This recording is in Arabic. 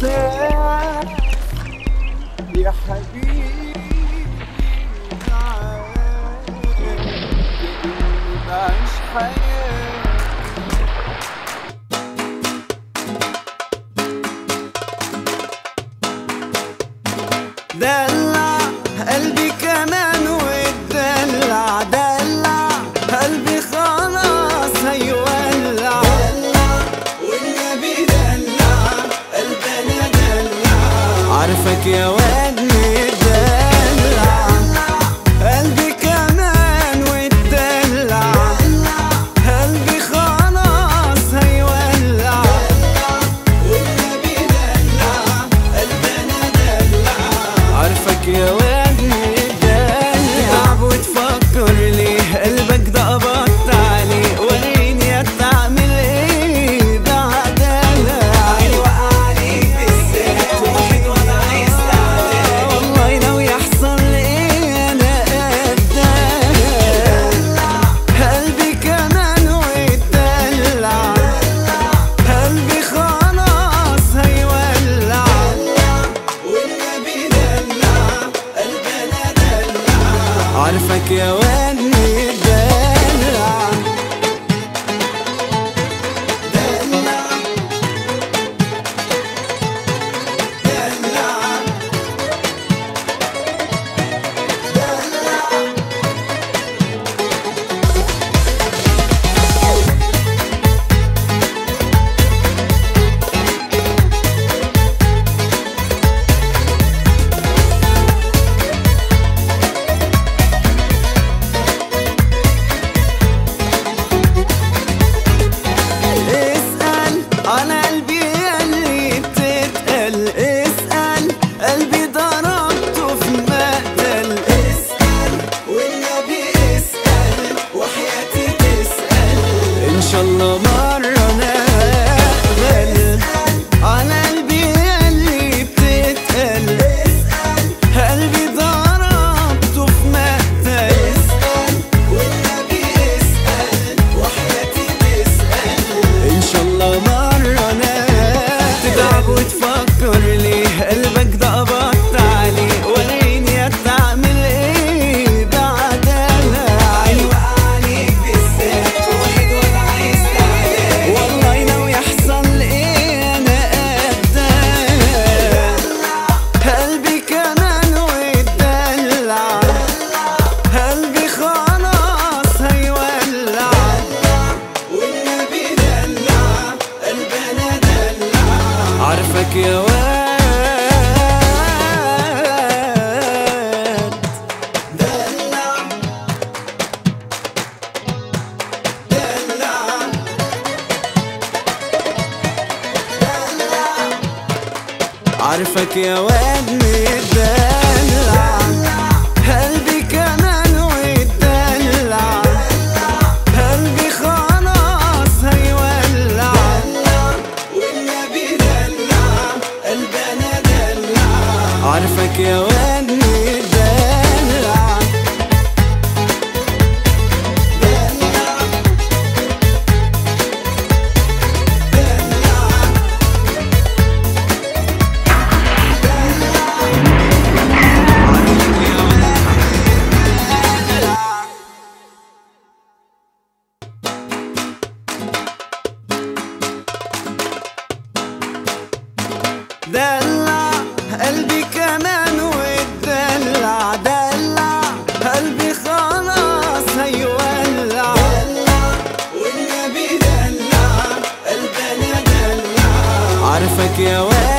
انساك يا حبيبي، بعيش حياتي. دلع قلبي كمان واتدلع، دلع قلبي خلاص هيولع، دلع والنبي دلع قلبنا دلع. عارفك يا واد مدلع، قلبي كمان واتدلع، قلبي خلاص هيولع، والنبي دلع قلبنا دلع. عارفك يا واد مدلع، وتفكر ليه قلبك ده قبضت عليه، وريني هتعمل ايه بعدها. هيوقع عليك بالذات واحد وضع يستعجل، والله لو يحصل ايه انا قدها. قلبي كمان واتدلع، قلبي خلاص هيولع، والنبي دلع قلبنا دلع. عارفك يا واد مدلع، دلع دلع دلع. اسأل عن قلبي ياللي بتتقل، اسأل قلبي ضربته في مقتل، اسأل والنبي اسأل وحياتي تسأل، إن شاء الله مرة نقبل. عن قلبي ياللي بتتقل، اسأل قلبي ضربته في مقتل، اسأل والنبي اسأل وحياتي تسأل، إن شاء الله مرة تتعب وتفكر ليه قلبك ده قبضت عليه، وريني هتعمل ايه بعدها. هيوقع عليك بالذات واحد وضع يستعجل، والله لو يحصل ايه انا قدها. قلبي كمان واتدلع، قلبي خلاص هيولع، والنبي دلع قلبنا دلع. عارفك يا واد دلع دلع دلع. عارفك يا واد مدلع، قلبي كمان واتدلع، قلبي خلاص هيولع، والنبي دلع قلبنا دلع. عارفك يا واد مدلع، دلع دلع قلبي كمان واتدلع، دلع قلبي خلاص هيولع، دلع والنبي دلع قلبنا دلع. عارفك يا واد